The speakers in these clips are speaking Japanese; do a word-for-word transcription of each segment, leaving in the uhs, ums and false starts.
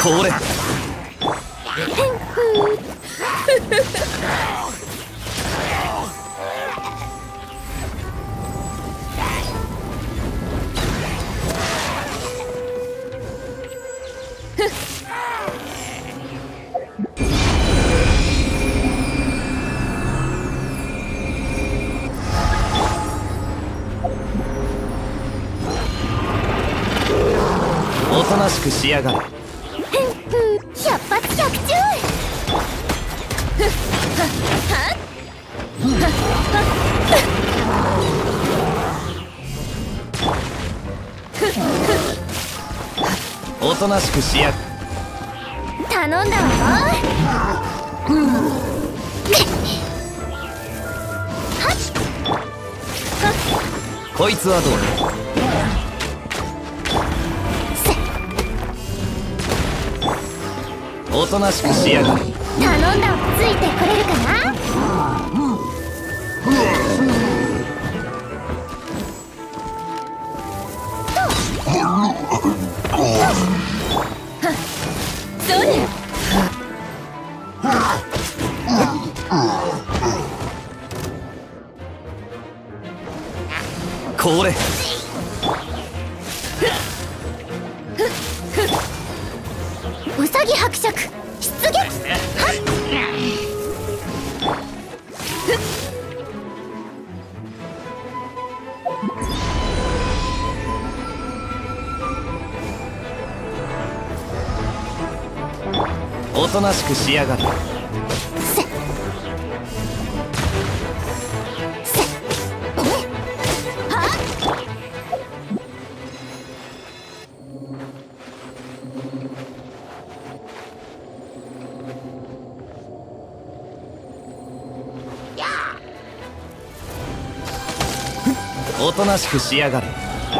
これおとなしくしやがれ。 百発百中。 おとなしくしやがれ。 頼んだわよ。 こいつはどうだ。おとなしくしやがれ。 頼んだわ。ついてくれるかな。それ。 これうさぎ伯爵出撃。 おとなしくしやがれ。 せせはおとなしくしやがれ。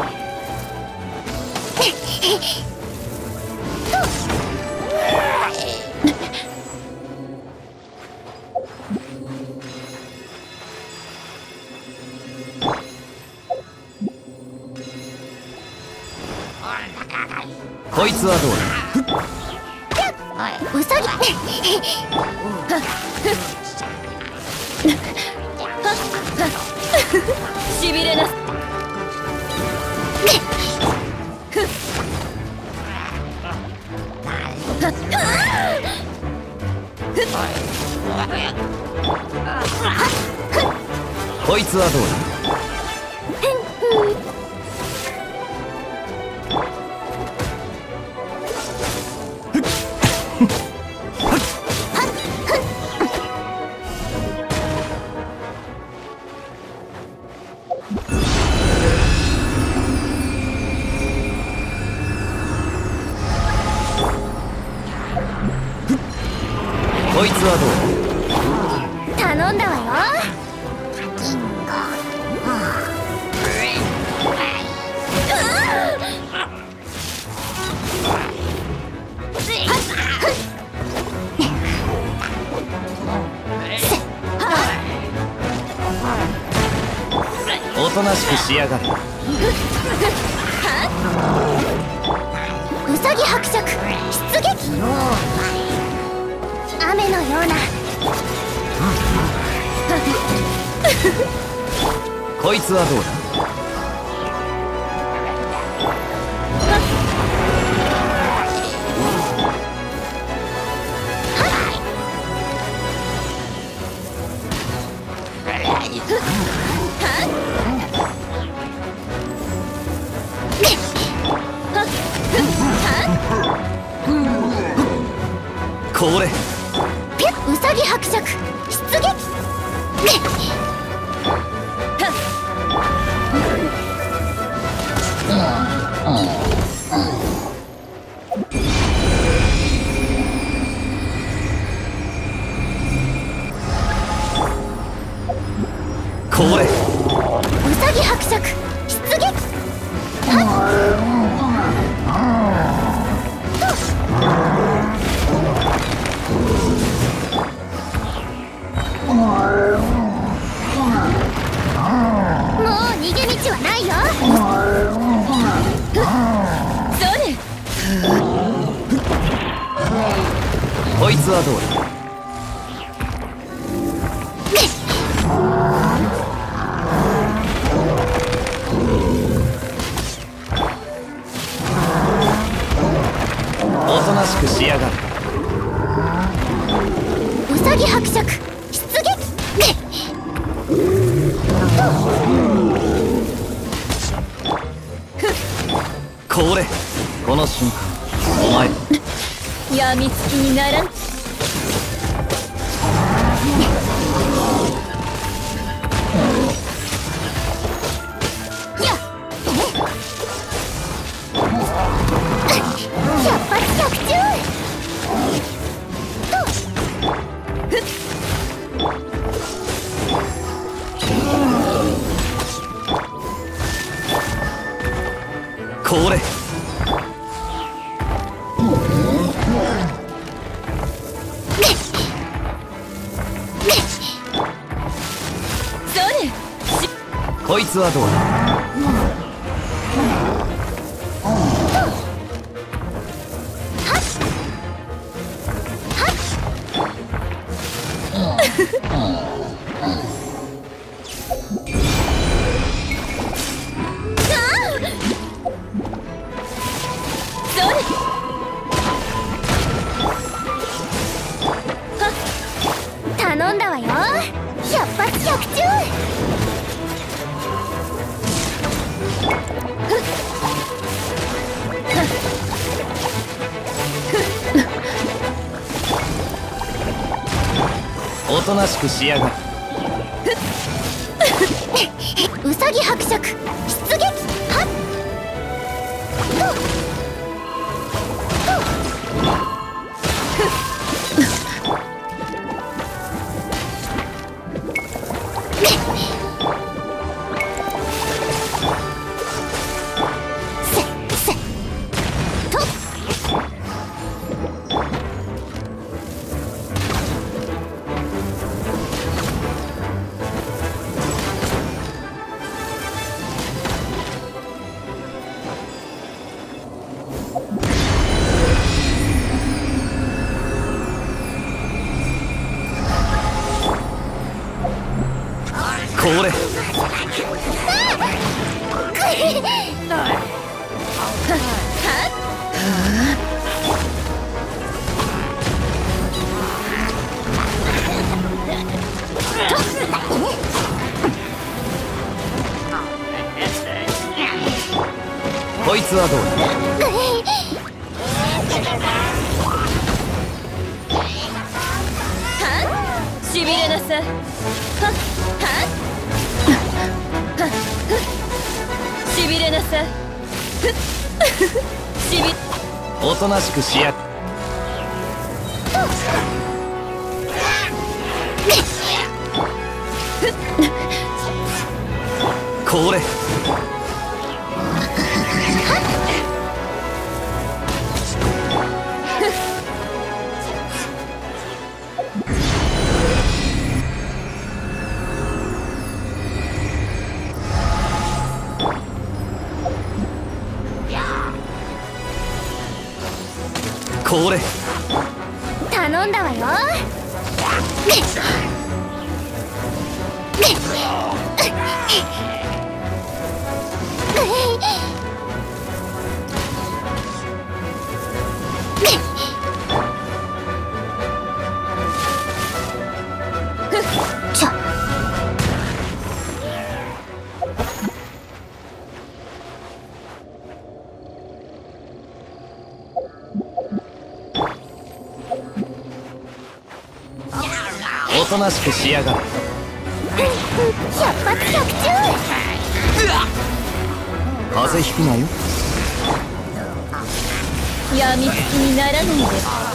こいつはどうだ。 うさぎしびれな。 こいつはどうだ。こいつはどうだ。 頼んだわよ。 おとなしくしやがれ。 うさぎ伯爵出撃。雨のような。 こいつはどうだ。これうさぎ伯爵出撃。 これうさぎ伯爵出撃。もう逃げ道はないよ。それ。 つはどうだ。おとなしくしやがる。 ウサギ伯爵出撃。 これこの瞬間お前やみつきにならん。百発百中。 これこいつはどうだ。 頼んだわよ。百発百中。 おとなしくしやがる。 ウサギ伯爵出撃。はっこれこいつはどうだ。 しびれなさい。はっはっしびれなさい。しびおとなしくしやがる。これこれ頼んだわよ。ちょおとなしくしやがる。 百発百中。 風邪ひくなよ。 やみつきにならないで。